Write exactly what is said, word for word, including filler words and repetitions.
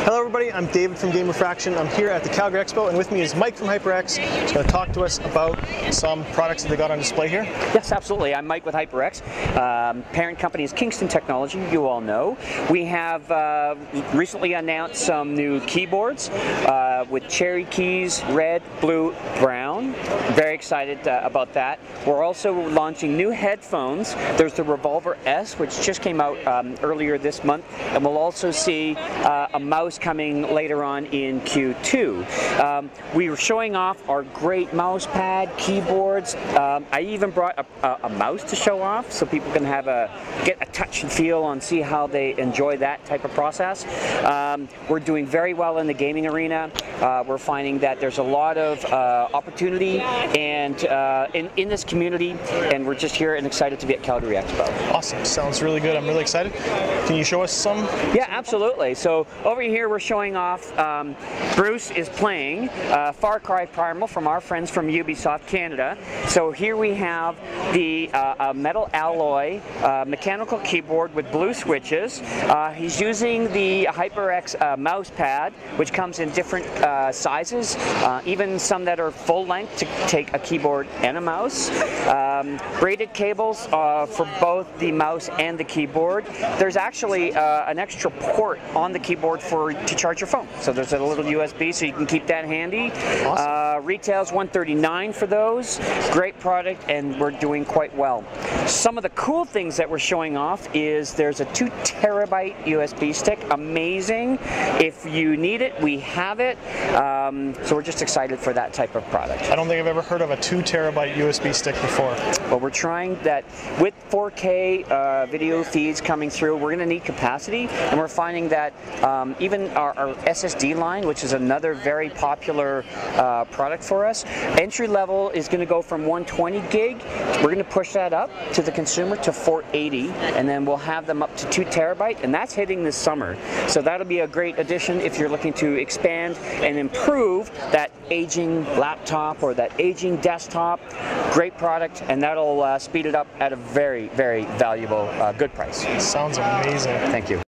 Hello everybody, I'm David from Game-Refraction. I'm here at the Calgary Expo, and with me is Mike from HyperX. He's going to talk to us about some products that they got on display here. Yes, absolutely. I'm Mike with HyperX. Um, parent company is Kingston Technology, you all know. We have uh, recently announced some new keyboards uh, with cherry keys, red, blue, brown. Very excited uh, about that. We're also launching new headphones. There's the Revolver S, which just came out um, earlier this month, and we'll also see uh, a mouse coming later on in Q two. Um, we were showing off our great mouse pad, keyboards. Um, I even brought a, a, a mouse to show off so people can have a get a touch and feel and see how they enjoy that type of process. Um, we're doing very well in the gaming arena. Uh, we're finding that there's a lot of uh, opportunity and uh, in, in this community, and we're just here and excited to be at Calgary Expo. Awesome, sounds really good. I'm really excited. Can you show us some? Yeah, absolutely. So over here we're showing off, um, Bruce is playing uh, Far Cry Primal from our friends from Ubisoft Canada. So here we have the uh, metal alloy uh, mechanical keyboard with blue switches. Uh, he's using the HyperX uh, mouse pad, which comes in different uh, sizes, uh, even some that are full length to take a keyboard and a mouse. Um, braided cables uh, for both the mouse and the keyboard. There's actually uh, an extra port on the keyboard for to charge your phone. So there's a little U S B, so you can keep that handy. Awesome. Uh, retails one thirty-nine for those. Great product, and we're doing quite well. Some of the cool things that we're showing off is there's a two terabyte U S B stick. Amazing. If you need it, we have it. Um, so we're just excited for that type of product. I don't think I've ever heard of a two terabyte U S B stick before. Well, we're trying that with four K uh, video feeds coming through. We're going to need capacity, and we're finding that um, even our, our S S D line, which is another very popular uh, product for us, entry level is going to go from one twenty gig. We're going to push that up to the consumer to four eighty, and then we'll have them up to two terabyte, and that's hitting this summer. So that'll be a great addition if you're looking to expand and improve that aging laptop or that aging desktop. Great product, and that'll uh, speed it up at a very, very valuable, uh, good price. Sounds amazing. Thank you.